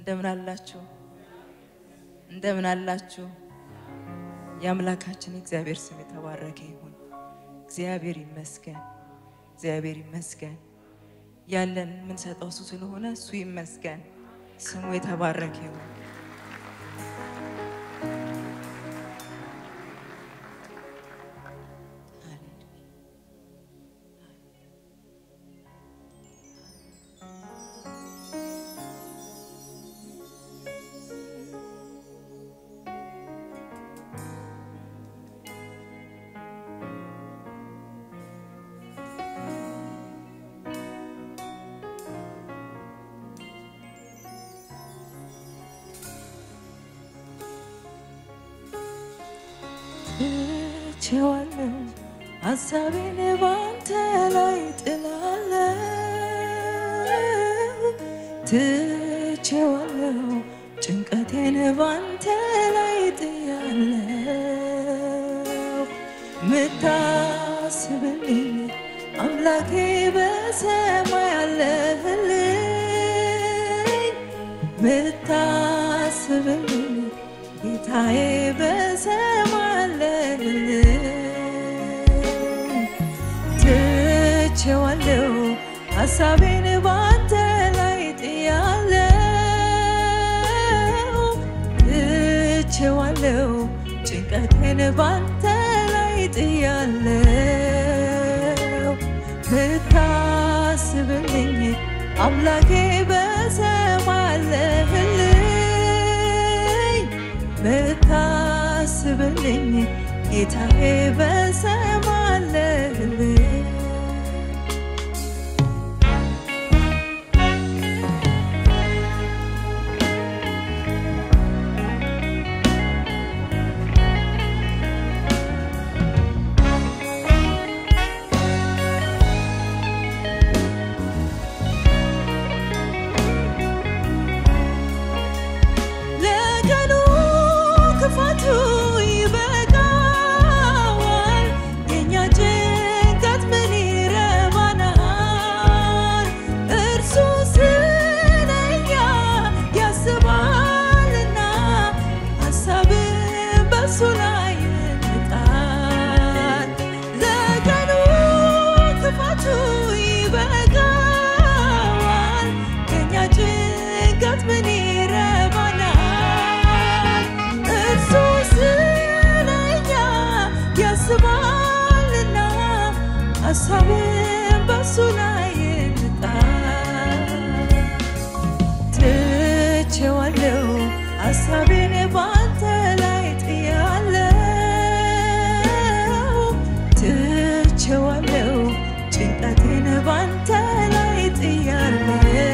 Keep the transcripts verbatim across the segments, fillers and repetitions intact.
እንደምን አላችሁ እንደምን አላችሁ ያምላካችን እግዚአብሔር ስም የተባረከ ይሁን እግዚአብሔር ይመስገን እግዚአብሔር ይመስገን ያለን ምን ሰጣው እሱ ስለሆነ እሱ ይመስገን ስሙ የተባረከ ይሁን Chewalo, asabine bante light ilale. Te chewalo, chinkatine bante light ilale. Mitasibili, amlaki besemayale. Mitasibili, itaye besemayale. Chewalo, asabine bante light yale. Chewalo, chinkatine bante light yale. Mitasibili, amlaki besemayale. Mitasibili, itaye besemayale. Asabin basulayin ta Te chewalo asabin bante light yale Te chewalo chinkatin bante light yale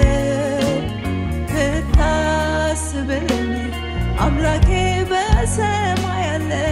Mitasibili amlaki besemayale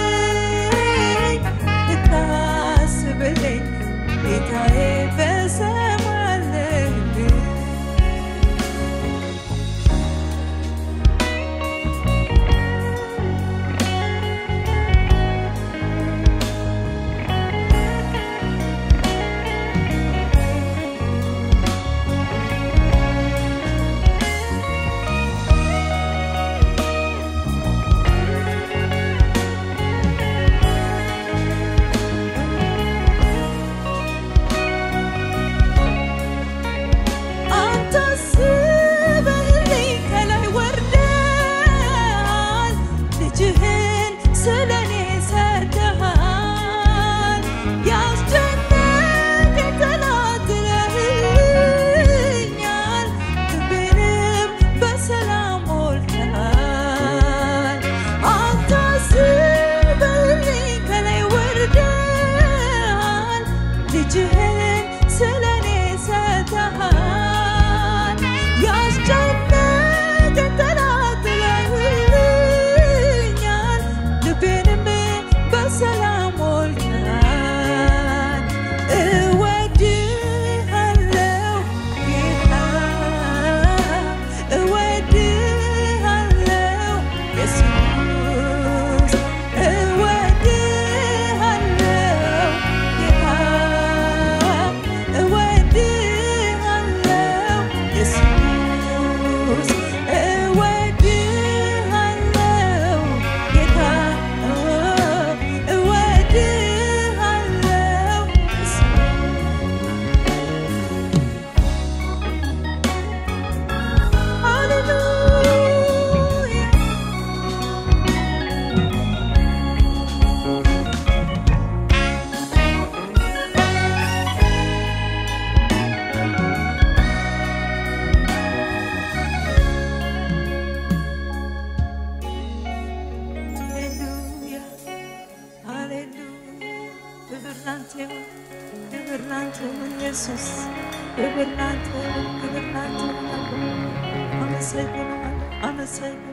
Itae ላንተ ኢየሱስ ክብር ላንተ ክብር ላንተ አመሰግናለሁ አመሰግናለሁ